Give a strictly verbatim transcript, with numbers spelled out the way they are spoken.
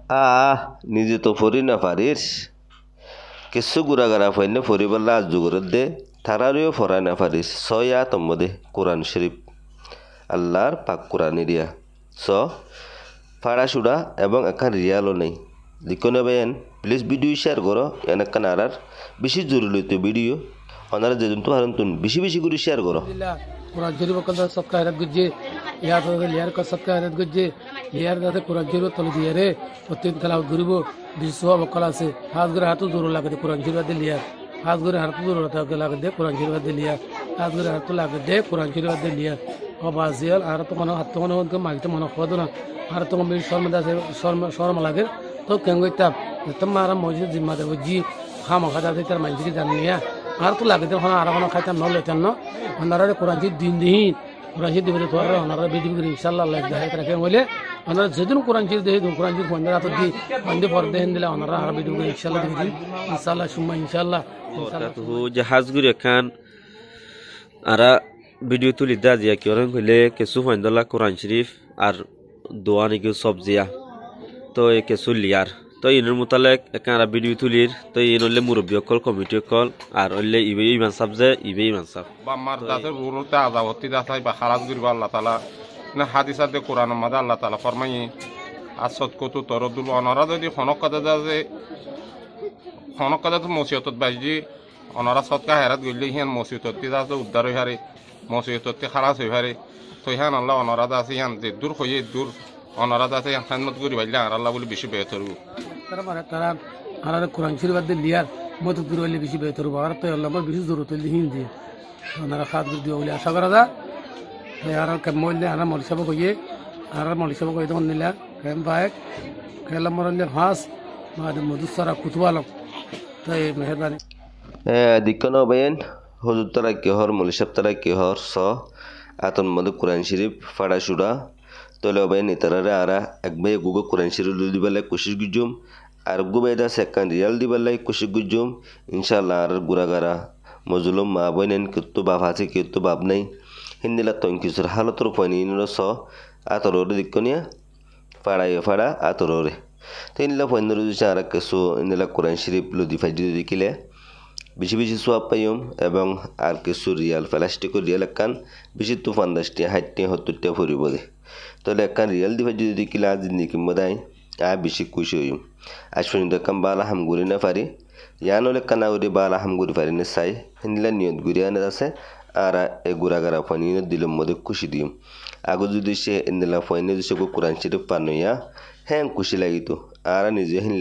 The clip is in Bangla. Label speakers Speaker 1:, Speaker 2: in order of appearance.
Speaker 1: আহ নিজে তো ফরি না পারিস কিছু গুড়াগাড়া ফাইনে ফরিবাল্লা আজ যুগরের দে তারারিও ফরায় না পারিস ছয়া তম্মদে কোরআন শরীফ আল্লাহর পাক কোরআন এরিয়া স ফাড়া সুড়া এবং এখান রিয়ালও নেই লিখনে বেন প্লিজ ভিডিও শেয়ার করো এনাকান আর আর বেশি জরুরি তো ভিডিও ওনারা যেদিন তো হারন তুন বেশি বেশি করে শেয়ার করো
Speaker 2: कुरान शरीफ कल सबका हैरत गुज्जे लियार तो लियार का सबका हैरत गुज्जे लियार दाते कुरान शरीफ तल दिए रे और तीन तलाव गुरुबो विश्व बकला से हाथ गुरे हाथ दूर लगा दे कुरान शरीफ दे लिया हाथ गुरे हाथ दूर लगा दे कुरान शरीफ दे लिया हाथ गुरे हाथ लगा दे कुरान शरीफ दे लिया और बाजियल आर तो मनो हाथ मनो उनके माइट मनो खो दो ना आर तो मेरी शर्म दा से शर्म शर्म लगे तो केंगो तब तुम्हारा मौजूद जिम्मा दे जी खाम खा दे तेरे मंजिल जानिया আর তো লাগে তখন আর কোনো খাইতাম ন লেতেন না ওনারা কোরআন দিন দিন কোরআন দিবে তো ওনারা বিধি করে ইনশাআল্লাহ লাইক দেখাই রাখে বলে ওনারা যেদিন কোরআন দিয়ে কোরআন ফোন রাত দি বন্ধে পর দেন দিলে ওনারা আর বিধি করে ইনশাআল্লাহ দিবেন ইনশাআল্লাহ সুম্মা ইনশাআল্লাহ
Speaker 3: তো জাহাজ গুরি খান আরা ভিডিও তুলি দা দিয়া কি ওরন কইলে কিছু ফন্দলা কোরআন শরীফ আর দোয়া নাকি সবজিয়া তো এ কিছু লিয়ার তো ইনের মোতালেক একারা ভিডিও তুলির তো ইন হলে মুরব্বী কল কমিটি কল আর হলে ইবে ইমান সাব যে ইবে ইমান সাব
Speaker 4: বা মার দাসের রুলতে আজাবতি দাসাই বা খারাজ গরিব আল্লাহ তাআলা না হাদিসা দে কোরআন মাদা আল্লাহ তাআলা ফরমাই আসত কত তরদুল অনারা যদি খনক কথা দা যে খনক কথা তো মসিয়তত বাইজি অনারা সৎকা হেরাত গইলে হিয়ান মসিয়তত তি দাস উদ্ধার হই হারে মসিয়তত তি খালাস হই হারে তো হিয়ান আল্লাহ অনারা দাস হিয়ান যে দূর হইয়ে দূর অনারা দাস হিয়ান খাদমত করি বাইলে আর আল্লাহ বলি বেশি বেহতর
Speaker 2: তারা মানে তারা আর কোরআন শরীফ দিয়ে লিয়ার মত দূর হইলে বেশি বেহতর হবে আর তো আল্লাহ বেশি জরুরত হইলে হিন্দি ওনারা খাদ দিয়ে বলে আশা করা দা আর মরলে আর মলি সাহেব কইয়ে আর মলি সাহেব কই তখন নিলা কেম পায় খেলাম মরলে ফাঁস মাদ মধুসরা কুতুয়ালম তাই মেহরবানি
Speaker 1: দিকন বেন হুজুর তারা কি হর মলি সাহেব তারা কি হর স আতন মদ কোরআন শরীফ ফাড়া সুড়া তলে বেন ইতারারে আরা একবাই গুগো কোরআন শরীফ দিবেলে কোশিশ গুজুম আর গুবেদা সেকান রিয়াল দিবেলাই কোশিশ গুজুম ইনশাআল্লাহ আর গুরাগারা মজলুম মা বইনেন কিত্তু বাপ আছে কিত্তু বাপ নাই হিন্দিলা তঙ্কিসুর হালতর পয়নিনর স আতররে দিকনিয়া ফাড়াই ফাড়া আতররে তো ইনলা পয়নর দিছে আর কিছু ইনলা কোরআন শরীফ লদি ফাইদি দিকিলে বেশি বেশি সোয়াব পাইম এবং আর কিছু রিয়াল প্লাস্টিক রিয়াল একান বেশি তো পঞ্চাশটি ষাটটি সত্তরটা ফুরিব দে তাহলে একান রিয়াল দিফাই যদি দিকিলে আজ নিকিম বোধাই আর বেশি খুশি হইম আজ পর্যন্ত একান বালা হামগুড়ি না পারি ইয়ান হলে কানা উড়ি বালা হামগুড়ি পারি না চাই হিন্দিলা নিয়ত গুড়ি আনে আছে আর এই গুড়াগাড়া ফয়নি দিলাম মধ্যে খুশি দিম আগো যদি সে ইন্দিলা ফয়নি যদি কোরআন শরীফ পানইয়া হ্যাঁ খুশি লাগিত আর নিজে